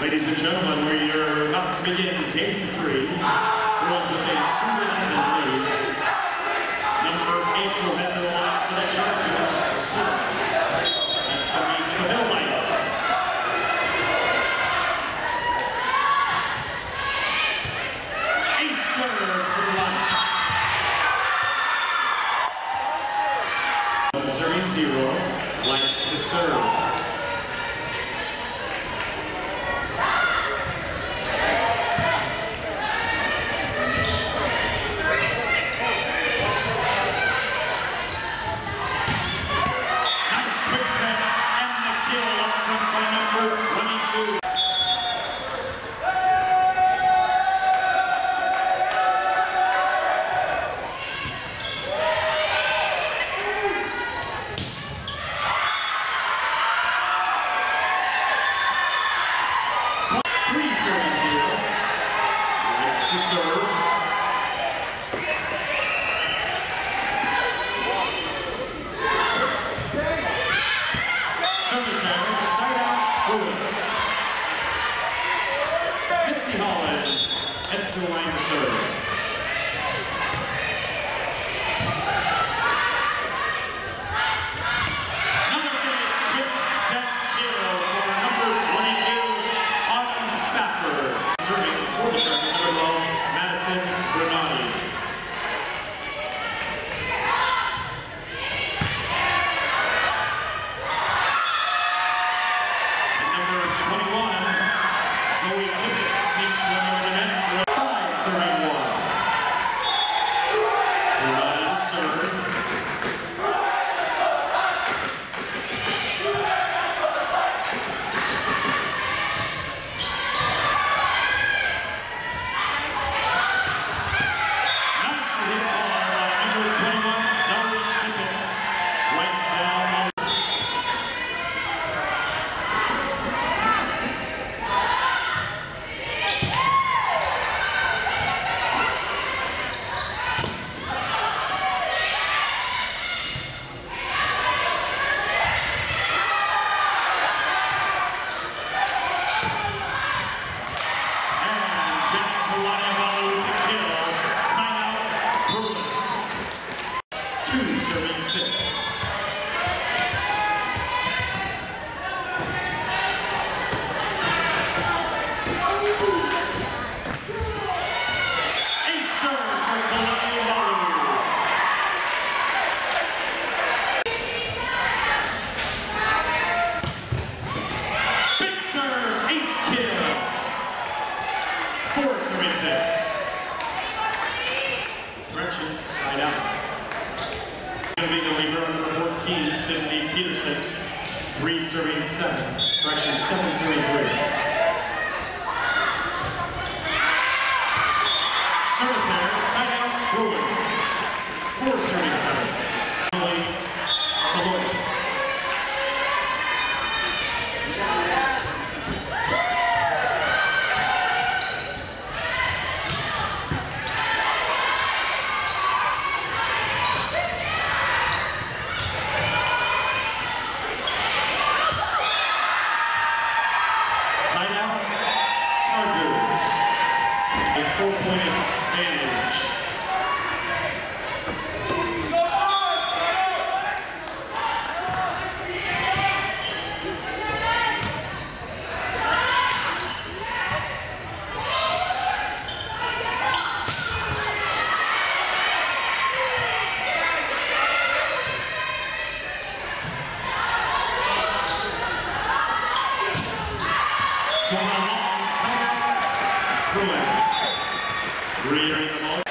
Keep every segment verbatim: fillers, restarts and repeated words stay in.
Ladies and gentlemen, we are about to begin game three. Girls with a two to nothing lead. Number eight will head to the line for the Chargers. That's going to be Seville Lights. Ace serve for the Lights. Serving zero. Lights to serve. That's the line to serve. Another quick set kill for number twenty-two, Autumn Stafford. Serving for the target, number twelve, Madison Granati. And number twenty-one, Zoe Tippett sneaks one over the net. Serving one. Granati to serve. Nice hit ball by number twenty-one, Zoe Tippett. Right down low. Serving six. Eight serve for Columbia Balu. Big serve, ace kill. Four serving six. Gretchen side out. Going to be the leader, number fourteen, Sydney Peterson. Three serving seven. Correction, seven serving three. Service there, side out, Bruins. Four serving seven. Emily Salois. Four-point advantage. So along, Bruins. Rearing them all.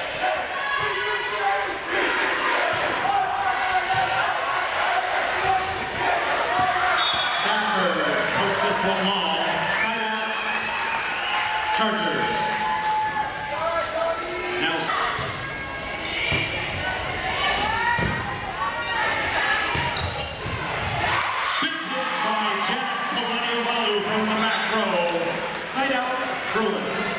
Stafford pokes this one long. Side out. Chargers. Now. Big hit by Janet Kalani-Walu from the back row. Side out. Bruins.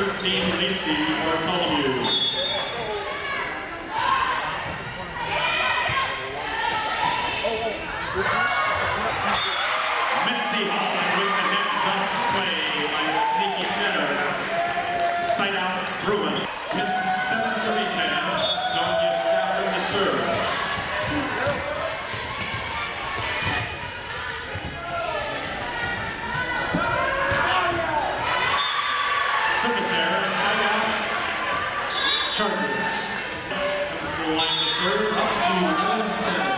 thirteen, Lacey Bartholomew. Mitzi Holland with the heads-up play by the sneaky center. Side out, Bruin. ten seven, Zuritan. Donia Stafford to serve. Service error, side out, Chargers. Comes to the line to serve, up to one seven.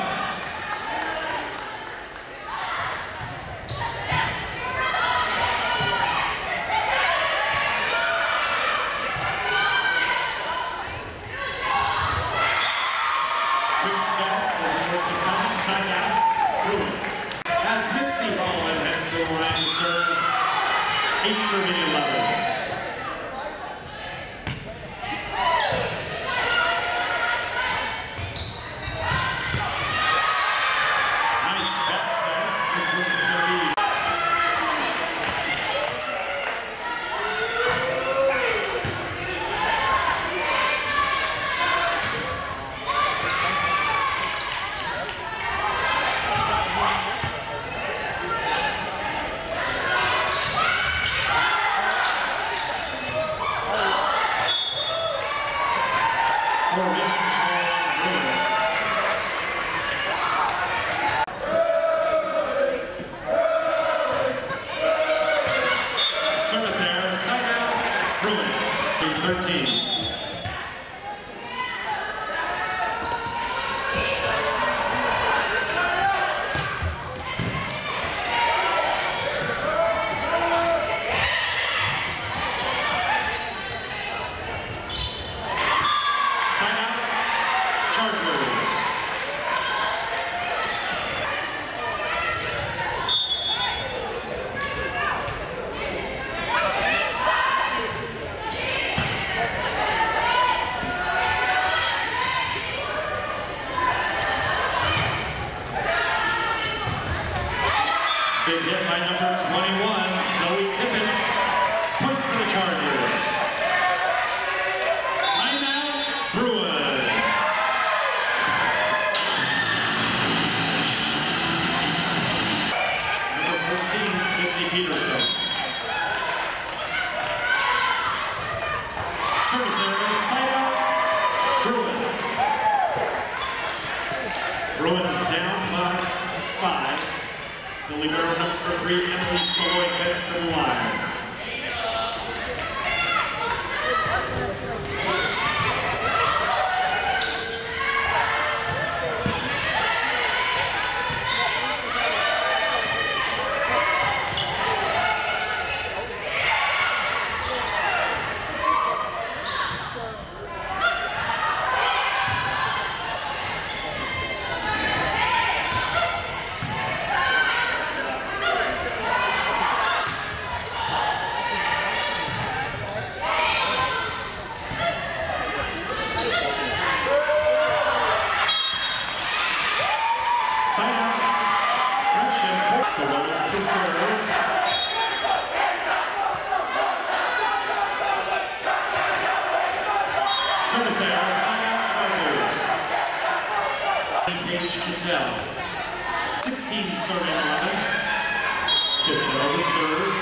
Quick set, doesn't work this time, side out, Bruins. As Mitzi Holland heads to the line to serve, eight serving eleven. Service error, side out, Bruins, thirteen. Side out, Chargers. Big hit by number twenty-one, Zoe Tippett. Point for the Chargers. Timeout, Bruins. Number fourteen, Sydney Peterson. Service error, side out, Bruins. Bruins down by five. The libero number three, Emily Soloy, heads to the line. Solois to serve. Service error, side out, Chargers. Paige Kittel. sixteen serving eleven. Kittel to serve.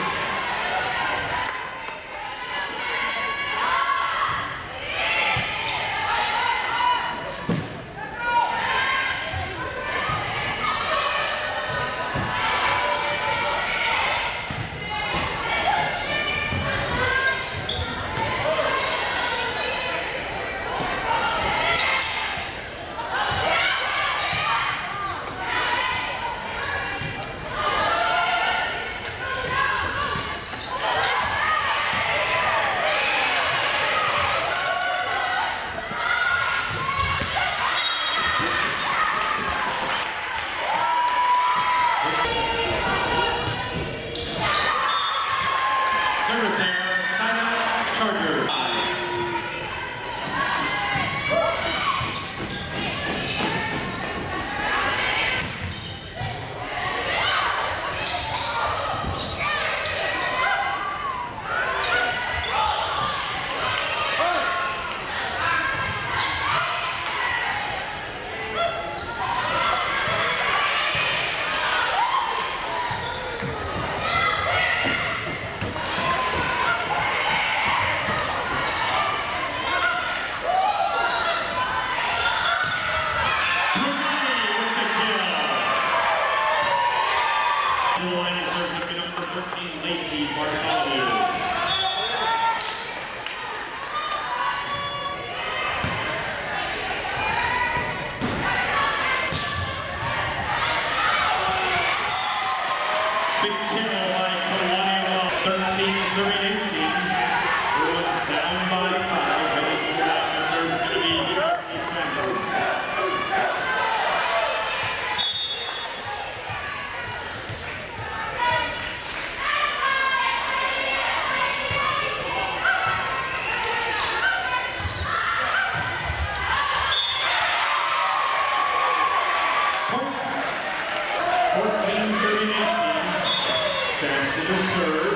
fourteen serving eighteen. Saxon to serve.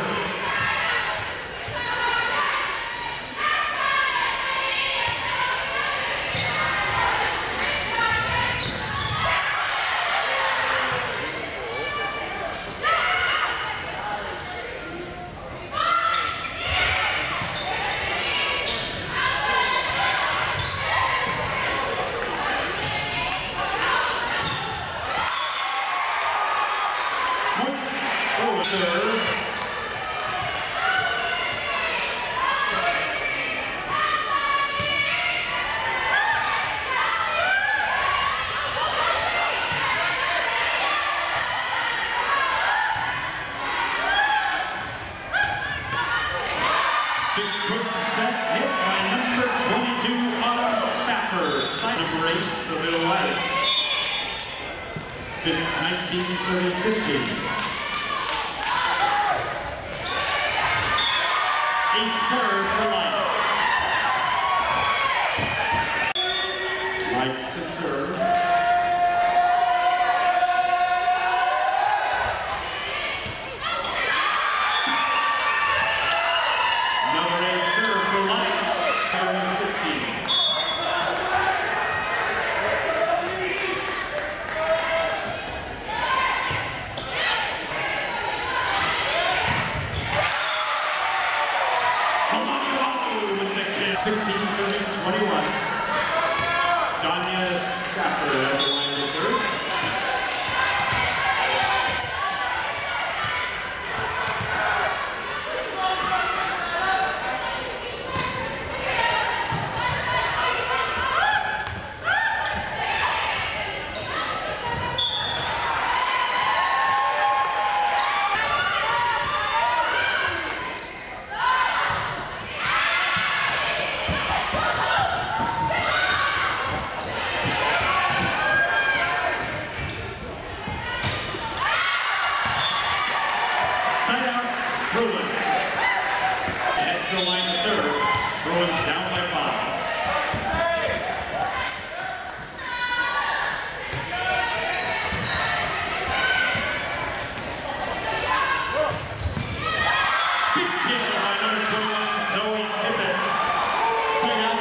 Serve. Big quick set hit by number twenty-two, Autumn Spafford. Side number eight, Seville Lights. nineteen serving fifteen. A serve for Lights. Lights to serve. Another a serve for Lights. Serving fifteen. sixteen serving twenty-one. Danya Stafford at the line to serve. Side out, Bruins. Heads to the line to serve. Bruins down by five. Big kill by number twenty-one, Zoe Tippett. Side out.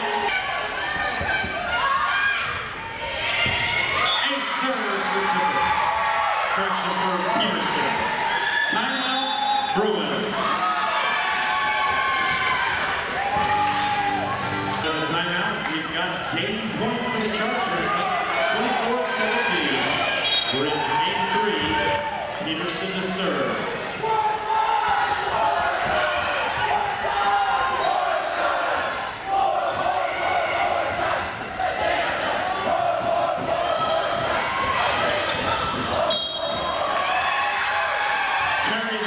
A serve for Tippett. Correction for Peterson. Timeout. Bruins. For the timeout, we've got game point for the Chargers, twenty-four seventeen. We're in game three. Peterson to serve. Carried